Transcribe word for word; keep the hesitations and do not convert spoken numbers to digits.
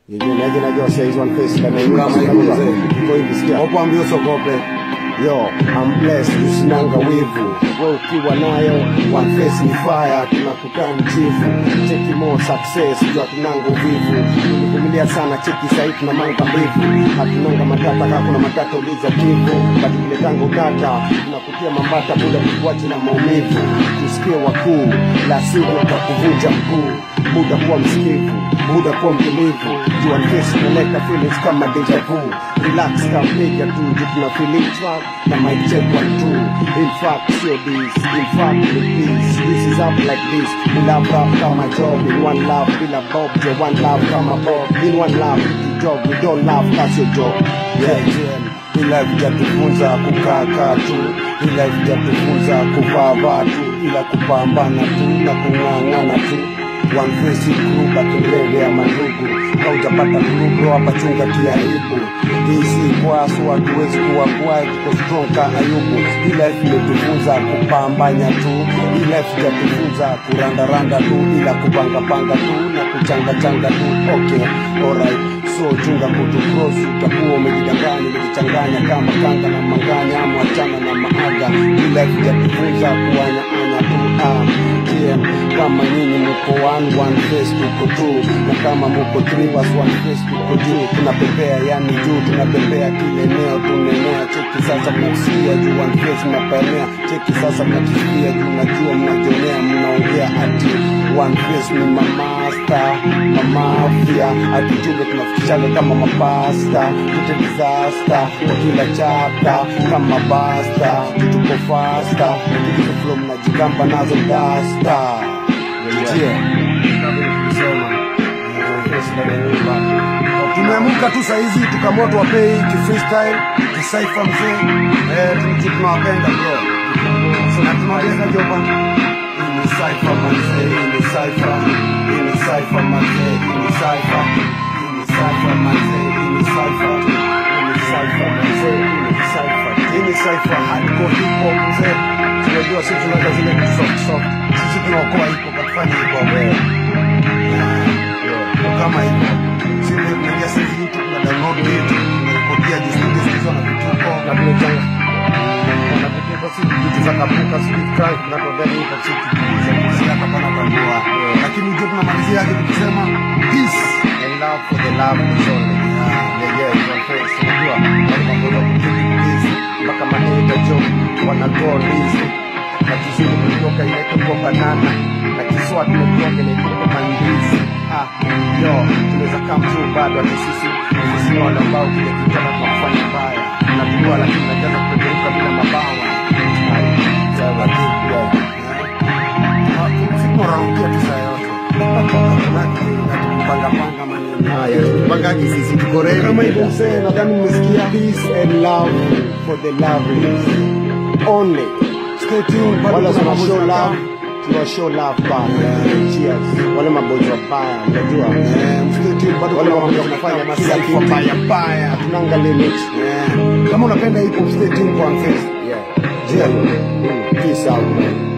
Imagine najua sasa hizo one face kama hiyo kama hiyo kwa hivi sikia. Hapo ambio sokope. Yo, I'm blessed, usinanga wivu. Wewe ukiwa nayo, one face ni fire, tunakukaa mchifu. Cheki more success, jua tunanga uvivu. Tunakumilia sana cheki sahi tunamanga mbivu. Hatunanga matata kama kuna matata uliza kivu. Bado vile tango kata, tunakutia mambata muda kukuacha na maumivu. Tusikie wakuu, la sivyo kwa kuvunja mkuu. Muda kuwa msikivu, muda kuwa mtulivu. Jua one face inaleta feelings kama deja vu. Relax kapiga tu, tuna feeling track na mic check one two. In fact, see this, in fact, with this. This is up like this. We love rap kama job, in one love, feel a bob. The one love kama bob, in one love, it's job. We don't love, that's your job. Yeah, yeah. Hii life yatufunza kukaa kaa tu. Hii life yatufunza kuvaa vaa tu. Ila kupambana tu na kung'ang'ana tu. One face crew bakimbele ya mandugu. Haujapata crew bro hapa chunga kiaibu. Hizi kwasu hatuwezi kuwa kwai tuko strong ka Ayubu. Hii life imetufunza kupambanya tu. Hii life yatufunza kurandaranda tu. Ila kupanga panga tu na kuchanga changa tu. Okay, alright. So chunga kutu cross utakuwa umejidanganya umejichanganya kama kanga na manganya ama wachana na maaga. Hii life yatufunza kuanya anya tu. Ah, yeah. Kama nyinyi mko one one face tuko two. Na kama mko three was one face tuko juu. Tunapepea yani juu tunapepea kile eneo tunenea. Cheki sasa mnasikia juu one face mnapenea. Cheki sasa mnasikia juu najua mnajionea mnaongea ati one face ni mamasta mamafia ati jumbe tunafikishana kama mapasta. Tute disaster kwa kila chapter kama basta. Tuko faster tuko flow mnajigamba nazo dasta. Yeah. Tumeamuka tu saizi tukamoto wapei ki freestyle ki cypher mzee. Eh tunawapenda bro. Na tunaweza joba. Ni cypher mzee, ni cypher, ni cypher mzee, ni cypher, ni cypher mzee, ni cypher, ni cypher mzee, ni cypher, ni cypher hardcore hip hop mzee. Tunajua sisi tunaanza zile vitu soft soft. Sisi tunaokoa hip hop kufanya hip hop wewe. Kama hivyo. Sisi tunaingia sasa YouTube na download vitu, tunarekodia studio hizo na vituko na vile janga. Na vituko si vitu za kapuka, si vitu kali na kwa ndani hapo chiki. Sisi hapa pana tambua. Lakini ndio tunamalizia hadi tukisema peace and love for the love is only. Yeah, yeah, one face. Unajua, wale mambo ya peace mpaka maneno joke wanatoa hizi. Na kizuri kutoka ile kwa banana na kiswati kutoka ile kwa mandizi. Ah, yo, tunaweza come through bado hata sisi sisi wale ambao kile kitaka kufanya mbaya. Na tunajua lakini tunajaza kuperuka bila mabawa. Sawa kipi ya. Ah, sisi tunaongea tisa yote. Panga panga maneno haya. Pangaji sisi tuko ready. Kama hivyo msee nadhani mmesikia peace and love for the lovelies. Only stay tuned wala sana show love. Tuna show love back. Cheers. Wale maboys wabaya, unajua. Eh, mstari bado wale wanakuja kufanya masafi wabaya baya. Tunanga limit. Eh. Kama unapenda hip hop stay tuned kwa face. Yeah. Yeah. Peace out.